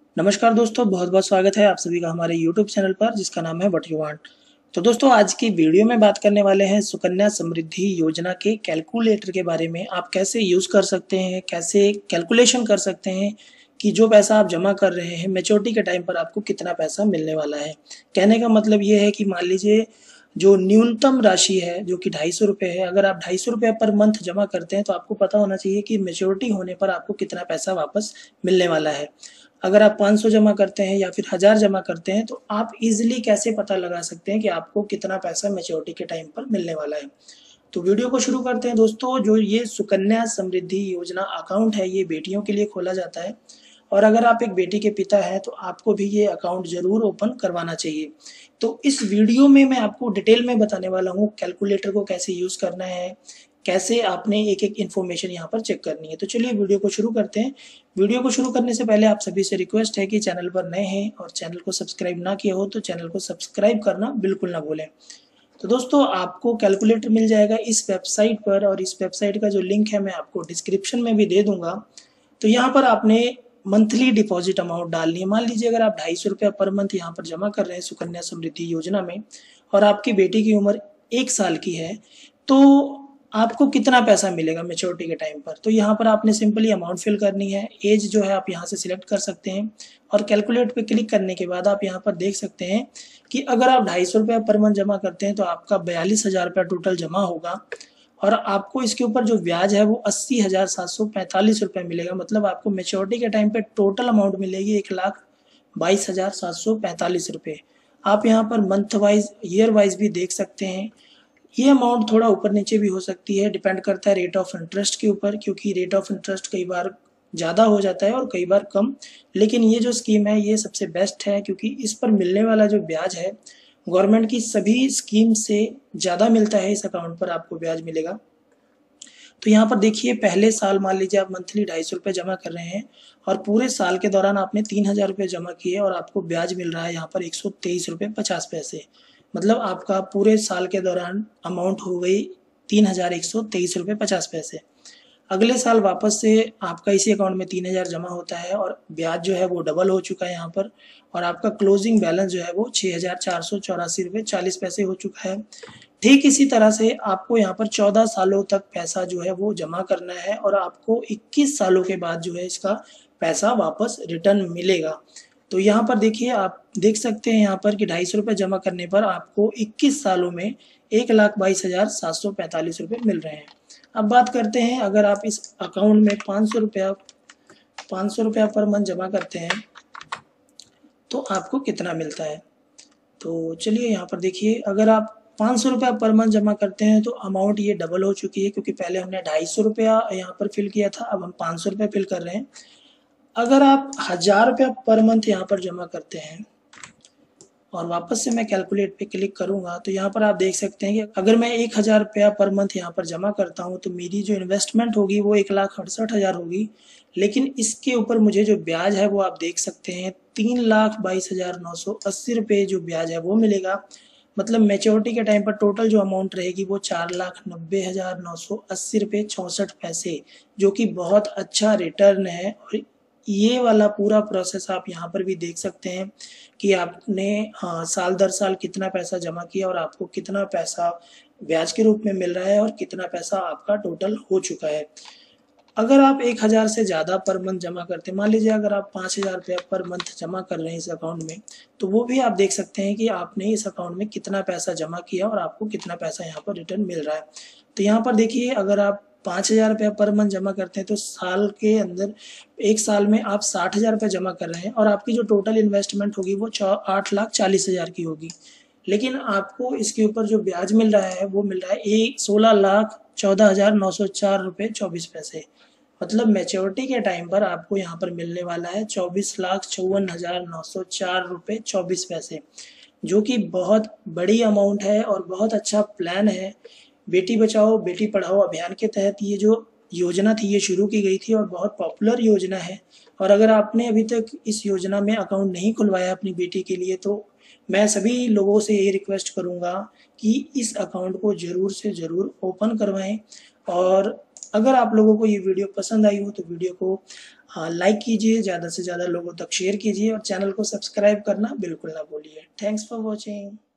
नमस्कार दोस्तों, बहुत बहुत स्वागत है आप सभी का हमारे YouTube चैनल पर जिसका नाम है व्हाट यू वांट। तो दोस्तों, आज की वीडियो में बात करने वाले हैं सुकन्या समृद्धि योजना के कैलकुलेटर के बारे में। आप कैसे यूज़ कर सकते हैं, कैसे कैलकुलेशन कर सकते हैं कि जो पैसा आप जमा कर रहे हैं मैच्योरिटी के टाइम पर आपको कितना पैसा मिलने वाला है। कहने का मतलब ये है कि मान लीजिए जो न्यूनतम राशि है जो कि 250 रुपये है, अगर आप 250 रुपये पर मंथ जमा करते हैं तो आपको पता होना चाहिए कि मैच्योरिटी होने पर आपको कितना पैसा वापस मिलने वाला है। अगर आप 500 जमा करते हैं या फिर 1000 जमा करते हैं तो आप इजीली कैसे पता लगा सकते हैं कि आपको कितना पैसा मैच्योरिटी के टाइम पर मिलने वाला है। तो वीडियो को शुरू करते हैं दोस्तों। जो ये सुकन्या समृद्धि योजना अकाउंट है ये बेटियों के लिए खोला जाता है और अगर आप एक बेटी के पिता हैं तो आपको भी ये अकाउंट जरूर ओपन करवाना चाहिए। तो इस वीडियो में मैं आपको डिटेल में बताने वाला हूँ कैलकुलेटर को कैसे यूज करना है, कैसे आपने एक एक इन्फॉर्मेशन यहाँ पर चेक करनी है। तो चलिए वीडियो को शुरू करते हैं। वीडियो को शुरू करने से पहले आप सभी से रिक्वेस्ट है कि चैनल पर नए हैं और चैनल को सब्सक्राइब ना किया हो तो चैनल को सब्सक्राइब करना बिल्कुल ना भूलें। तो दोस्तों, आपको कैलकुलेटर मिल जाएगा इस वेबसाइट पर और इस वेबसाइट का जो लिंक है मैं आपको डिस्क्रिप्शन में भी दे दूंगा। तो यहाँ पर आपने मंथली डिपॉजिट अमाउंट डालनी है। मान लीजिए अगर आप 250 रुपया पर मंथ यहाँ पर जमा कर रहे हैं सुकन्या समृद्धि योजना में और आपकी बेटी की उम्र 1 साल की है तो आपको कितना पैसा मिलेगा मैच्योरिटी के टाइम पर। तो यहाँ पर आपने सिंपली अमाउंट फिल करनी है। एज जो है आप यहाँ से सिलेक्ट कर सकते हैं और कैलकुलेट पे क्लिक करने के बाद आप यहाँ पर देख सकते हैं कि अगर आप 250 रुपया पर मंथ जमा करते हैं तो आपका 42,000 रुपया टोटल जमा होगा और आपको इसके ऊपर जो ब्याज है वो 80,745 रुपये मिलेगा। मतलब आपको मैच्योरिटी के टाइम पे टोटल अमाउंट मिलेगी 1,22,745 रुपये। आप यहाँ per month wise year wise भी देख सकते हैं। ये अमाउंट थोड़ा ऊपर नीचे भी हो सकती है, डिपेंड करता है रेट ऑफ इंटरेस्ट के ऊपर, क्योंकि रेट ऑफ इंटरेस्ट कई बार ज़्यादा हो जाता है और कई बार कम। लेकिन ये जो स्कीम है ये सबसे बेस्ट है क्योंकि इस पर मिलने वाला जो ब्याज है गवर्नमेंट की सभी स्कीम से ज़्यादा मिलता है। इस अकाउंट पर आपको ब्याज मिलेगा। तो यहाँ पर देखिए, पहले साल मान लीजिए आप मंथली 250 रुपये जमा कर रहे हैं और पूरे साल के दौरान आपने 3,000 रुपये जमा किए और आपको ब्याज मिल रहा है यहाँ पर 123 रुपये 50 पैसे। मतलब आपका पूरे साल के दौरान अमाउंट हो गई 3,123 रुपये 50 पैसे। अगले साल वापस से आपका इसी अकाउंट में 3,000 जमा होता है और ब्याज जो है वो डबल हो चुका है यहाँ पर और आपका क्लोजिंग बैलेंस जो है वो 6,484 रुपये 40 पैसे हो चुका है। ठीक इसी तरह से आपको यहाँ पर 14 सालों तक पैसा जो है वो जमा करना है और आपको 21 सालों के बाद जो है इसका पैसा वापस रिटर्न मिलेगा। तो यहाँ पर देखिए, आप देख सकते हैं यहाँ पर कि 250 रुपये जमा करने पर आपको 21 सालों में 1,22,745 रुपये मिल रहे हैं। अब बात करते हैं, अगर आप इस अकाउंट में 500 रुपया पर मंथ जमा करते हैं तो आपको कितना मिलता है। तो चलिए यहाँ पर देखिए, अगर आप 500 रुपया पर मंथ जमा करते हैं तो अमाउंट ये डबल हो चुकी है क्योंकि पहले हमने 250 रुपया यहाँ पर फिल किया था, अब हम 500 रुपया फिल कर रहे हैं। अगर आप 1000 रुपया पर मंथ यहाँ पर जमा करते हैं और वापस से मैं कैलकुलेट पे क्लिक करूंगा तो यहाँ पर आप देख सकते हैं कि अगर मैं 1,000 रुपया पर मंथ यहाँ पर जमा करता हूँ तो मेरी जो इन्वेस्टमेंट होगी वो 1,68,000 होगी। लेकिन इसके ऊपर मुझे जो ब्याज है वो आप देख सकते हैं 3,22,980 रुपये जो ब्याज है वो मिलेगा। मतलब मैच्योरिटी के टाइम पर टोटल जो अमाउंट रहेगी वो 4,90,980 रुपये 64 पैसे, जो कि बहुत अच्छा रिटर्न है। और ये वाला पूरा प्रोसेस आप यहाँ पर भी देख सकते हैं कि आपने साल दर साल कितना पैसा जमा किया और आपको कितना पैसा ब्याज के रूप में मिल रहा है और कितना पैसा आपका टोटल हो चुका है। अगर आप 1,000 से ज़्यादा पर मंथ जमा करते हैं, मान लीजिए अगर आप 5,000 रुपया पर मंथ जमा कर रहे हैं इस अकाउंट में, तो वो भी आप देख सकते हैं कि आपने इस अकाउंट में कितना पैसा जमा किया और आपको कितना पैसा यहाँ पर रिटर्न मिल रहा है। तो यहाँ पर देखिए, अगर आप 5,000 रुपया पर मंथ जमा करते हैं तो साल के अंदर 1 साल में आप 60,000 रुपये जमा कर रहे हैं और आपकी जो टोटल इन्वेस्टमेंट होगी वो 8,40,000 की होगी। लेकिन आपको इसके ऊपर जो ब्याज मिल रहा है वो मिल रहा है 16,14,904 रुपये 24 पैसे। मतलब मैच्योरिटी के टाइम पर आपको यहाँ पर मिलने वाला है 24,54,904 रुपये 24 पैसे, जो कि बहुत बड़ी अमाउंट है और बहुत अच्छा प्लान है। बेटी बचाओ बेटी पढ़ाओ अभियान के तहत ये जो योजना थी ये शुरू की गई थी और बहुत पॉपुलर योजना है। और अगर आपने अभी तक इस योजना में अकाउंट नहीं खुलवाया अपनी बेटी के लिए तो मैं सभी लोगों से ये रिक्वेस्ट करूंगा कि इस अकाउंट को ज़रूर से ज़रूर ओपन करवाएं। और अगर आप लोगों को ये वीडियो पसंद आई हो तो वीडियो को लाइक कीजिए, ज़्यादा से ज़्यादा लोगों तक शेयर कीजिए और चैनल को सब्सक्राइब करना बिल्कुल ना भूलिए। Thanks for watching.